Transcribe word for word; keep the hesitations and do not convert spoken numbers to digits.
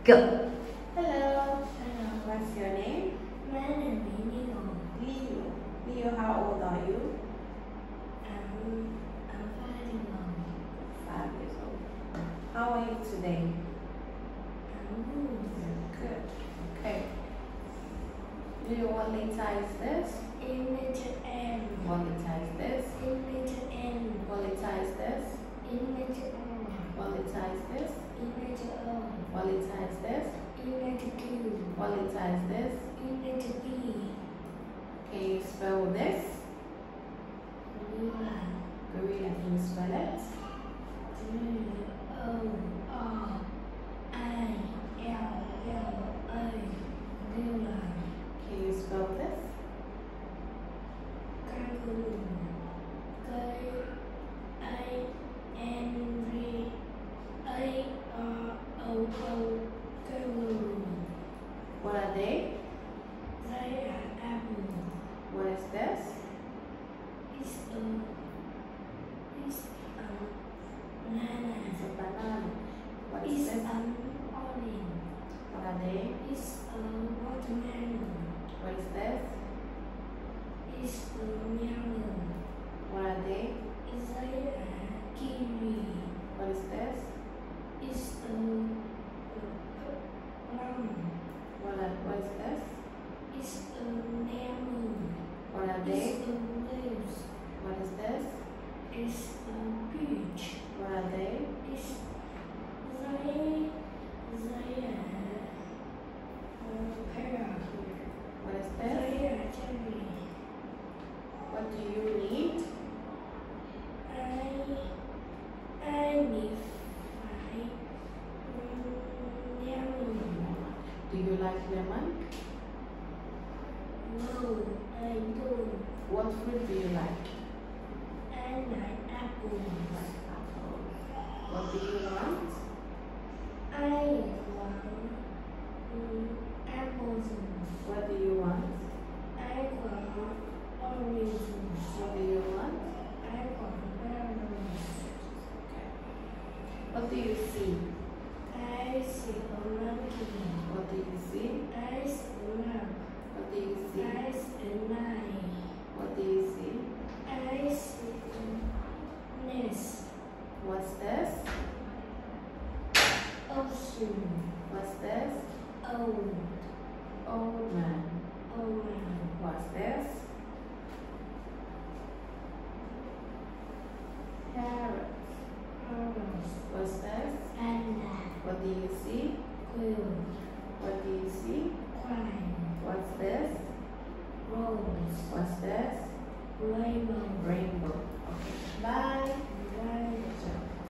Go. Hello. Hello. What's your name? My name is Leo. Leo. Leo, how old are you? I'm, I'm five years old. Five years old. How are you today? I'm good. Good. Okay. Leo, what letter is this? Image M. What letter is this? Image M. What letter is this? Image O. What letter is this? Image O. What letter is this? Image Q. What letter is this? Image B. Can you spell this? Gorilla. Gorilla, can you spell it? G O R I L L A. Gorilla. Can you spell this? Kangaroo. K A N G A R O O. Kangaroo. What are they? They are apple. What is this? It's a it's a banana. It's a banana. What is It's this? an orange. What are they? It's a watermelon. What is this? It's a melon. What are they? It's a kiwi. What is this? It's a plum. What are, what is this? It's a lemon. What are It's they? a leaves. What is this? It's a peach. What are they? It's they they are a pear. What is this? They are cherry. What do you need? I I need five mm, lemon. Do you like lemon? No, I don't. What fruit do you like? I like apples. Apple. What do you want? I want mm, apples. What do you want? I want oranges. What do you want? I want bananas. Okay. What do you see? I see a monkey. What do you see? I see a map. What do you see? I see a knife. What do you see? I see a nest. What's this? Ocean. What's this? Old. Old man. Old man. What's this? Parrot. Horse. What's this? Panda. What do you see? Quill. What do you see? Crime. What's this? Rose. What's this? Rainbow. Rainbow.